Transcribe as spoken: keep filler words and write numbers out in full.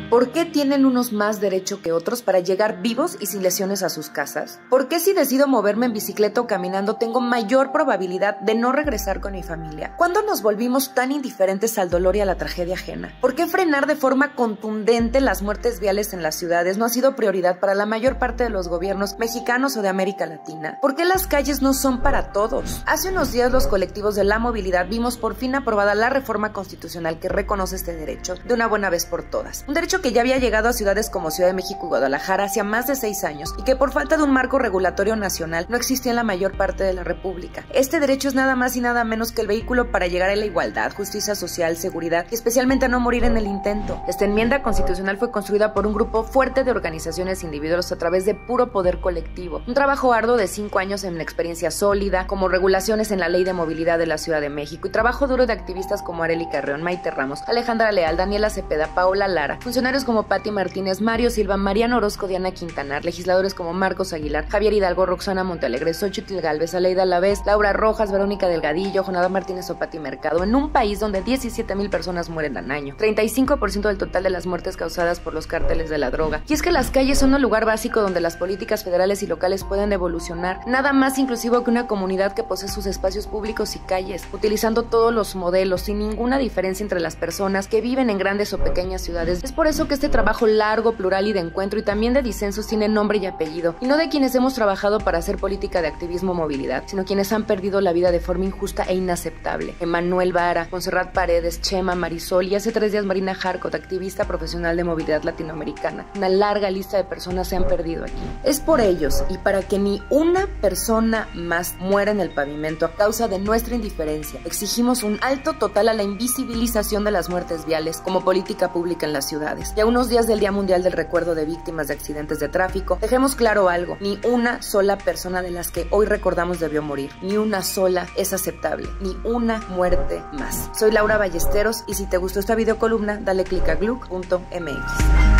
¿Por qué tienen unos más derecho que otros para llegar vivos y sin lesiones a sus casas? ¿Por qué si decido moverme en bicicleta o caminando tengo mayor probabilidad de no regresar con mi familia? ¿Cuándo nos volvimos tan indiferentes al dolor y a la tragedia ajena? ¿Por qué frenar de forma contundente las muertes viales en las ciudades no ha sido prioridad para la mayor parte de los gobiernos mexicanos o de América Latina? ¿Por qué las calles no son para todos? Hace unos días los colectivos de la movilidad vimos por fin aprobada la reforma constitucional que reconoce este derecho de una buena vez por todas. Un derecho que ya había llegado a ciudades como Ciudad de México y Guadalajara hace más de seis años y que por falta de un marco regulatorio nacional no existía en la mayor parte de la República. Este derecho es nada más y nada menos que el vehículo para llegar a la igualdad, justicia social, seguridad y especialmente a no morir en el intento. Esta enmienda constitucional fue construida por un grupo fuerte de organizaciones individuales a través de puro poder colectivo. Un trabajo arduo de cinco años en una experiencia sólida, como regulaciones en la Ley de Movilidad de la Ciudad de México y trabajo duro de activistas como Arely Carreón, Maite Ramos, Alejandra Leal, Daniela Cepeda, Paola Lara, funcionarios como Pati Martínez, Mario Silva, Mariano Orozco, Diana Quintanar, legisladores como Marcos Aguilar, Javier Hidalgo, Roxana Montealegre, Xochitl Gálvez, Aleida Alavés, Laura Rojas, Verónica Delgadillo, Jonada Martínez o Pati Mercado, en un país donde diecisiete mil personas mueren al año, treinta y cinco por ciento del total de las muertes causadas por los cárteles de la droga. Y es que las calles son un lugar básico donde las políticas federales y locales pueden evolucionar, nada más inclusivo que una comunidad que posee sus espacios públicos y calles, utilizando todos los modelos, sin ninguna diferencia entre las personas que viven en grandes o pequeñas ciudades. Es por eso que este trabajo largo, plural y de encuentro y también de disensos tiene nombre y apellido, y no de quienes hemos trabajado para hacer política de activismo o movilidad, sino quienes han perdido la vida de forma injusta e inaceptable. Emanuel Vara, Montserrat Paredes, Chema, Marisol y hace tres días Marina Harcot, activista profesional de movilidad latinoamericana. Una larga lista de personas se han perdido aquí. Es por ellos y para que ni una persona más muera en el pavimento a causa de nuestra indiferencia, exigimos un alto total a la invisibilización de las muertes viales como política pública en las ciudades. Y a unos días del Día Mundial del Recuerdo de Víctimas de Accidentes de Tráfico, dejemos claro algo: ni una sola persona de las que hoy recordamos debió morir, ni una sola es aceptable, ni una muerte más. Soy Laura Ballesteros y si te gustó esta videocolumna, dale click a gluck punto m x.